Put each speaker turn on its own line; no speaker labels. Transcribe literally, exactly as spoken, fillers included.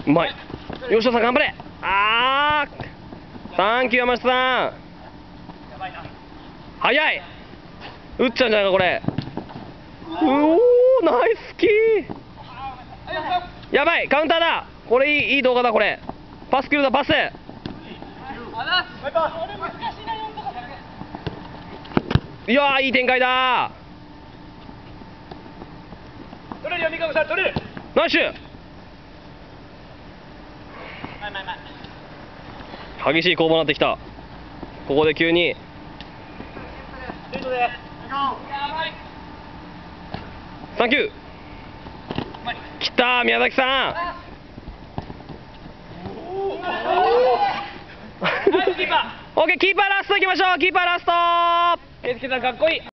うまい。吉田さん頑張れ。あー、サンキュー山下さん。早い。打っちゃうんじゃないかこれ。うおー、ナイスキー。やばい、カウンターだ。これいい、いい動画だこれ。パスキルだ、パス。いやー、いい展開だ。
取れるよ、三上さん、取れる。
ナイスシュー。激しい攻防になってきた。ここで急にサンキュー。きたー、宮崎さん。オッケー、キーパーラストいきましょう。キーパーラスト。
圭介さん、かっこいい。